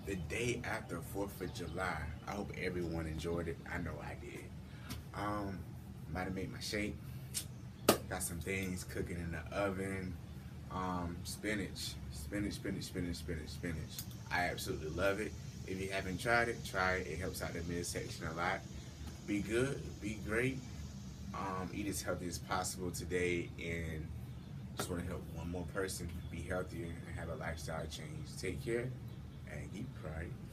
the day after 4th of July. I hope everyone enjoyed it. I know I did. Might have made my shake. Got some things cooking in the oven. Spinach. I absolutely love it. If you haven't tried it, try it. It helps out the midsection a lot. Be good, be great. Eat as healthy as possible today, and just want to help one more person be healthier and have a lifestyle change. Take care and keep crying.